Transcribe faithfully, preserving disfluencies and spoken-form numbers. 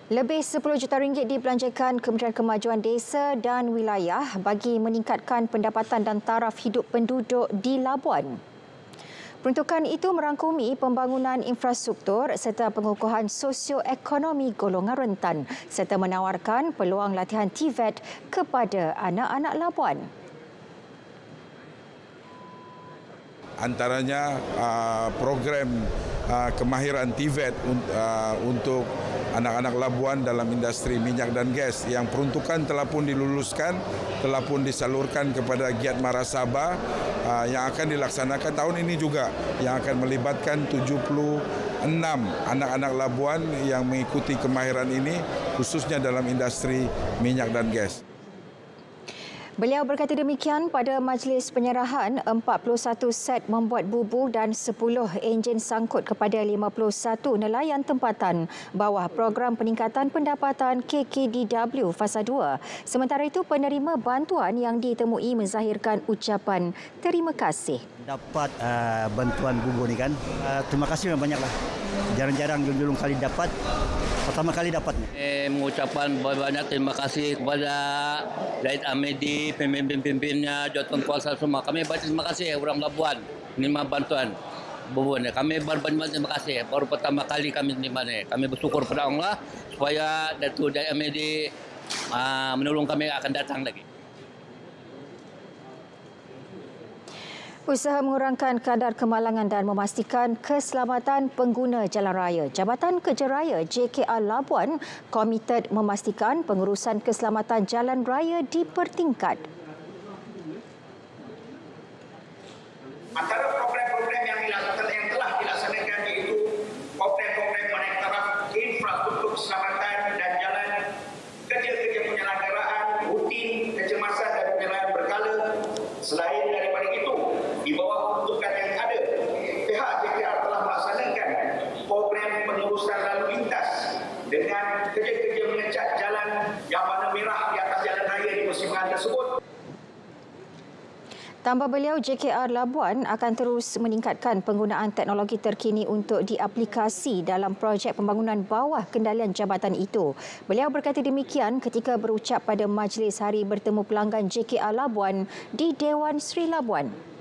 Lebih sepuluh juta ringgit dibelanjakan Kementerian Kemajuan Desa dan Wilayah bagi meningkatkan pendapatan dan taraf hidup penduduk di Labuan. Peruntukan itu merangkumi pembangunan infrastruktur serta pengukuhan sosioekonomi golongan rentan serta menawarkan peluang latihan T V E T kepada anak-anak Labuan. Antaranya uh, program uh, kemahiran T V E T uh, untuk anak-anak Labuan dalam industri minyak dan gas yang peruntukan telah pun diluluskan, telah pun disalurkan kepada Giat Mara Sabah uh, yang akan dilaksanakan tahun ini juga, yang akan melibatkan tujuh puluh enam anak-anak Labuan yang mengikuti kemahiran ini khususnya dalam industri minyak dan gas. Beliau berkata demikian pada majlis penyerahan empat puluh satu set membuat bubu dan sepuluh enjin sangkut kepada lima puluh satu nelayan tempatan bawah program peningkatan pendapatan K K D W Fasa dua. Sementara itu, penerima bantuan yang ditemui menzahirkan ucapan terima kasih. Dapat uh, bantuan bubu ni kan, uh, terima kasih memang banyaklah. Jarang-jarang julung-julung kali dapat, pertama kali dapat. Eh, mengucapkan banyak terima kasih kepada Zaid Ahmedi, pemimpin-pemimpinnya, jawatan kuasa semua. Kami banyak terima kasih orang Labuan menerima bantuan bubu ni. Kami banyak terima kasih. Baru pertama kali kami menerima ni. Kami bersyukur pada Allah supaya Datuk Zaid Ahmedi uh, menolong kami akan datang lagi. Usaha mengurangkan kadar kemalangan dan memastikan keselamatan pengguna jalan raya. Jabatan Kerja Raya J K R Labuan komited memastikan pengurusan keselamatan jalan raya dipertingkat. Antara program-program yang dilakukan yang telah dilaksanakan iaitu program-program menaik taraf infrastruktur keselamatan dan jalan, kerja-kerja penyelenggaraan rutin, kecemasan dan penyelenggaraan berkala. Selain daripada itu, di bawah peruntukan yang ada, pihak J K R telah melaksanakan program pengurusan lalu lintas dengan kerja-kerja mengecat jalan yang warna merah di atas jalan raya di persimpangan tersebut. Tambah beliau, J K R Labuan akan terus meningkatkan penggunaan teknologi terkini untuk diaplikasi dalam projek pembangunan bawah kendalian jabatan itu. Beliau berkata demikian ketika berucap pada majlis hari bertemu pelanggan J K R Labuan di Dewan Sri Labuan.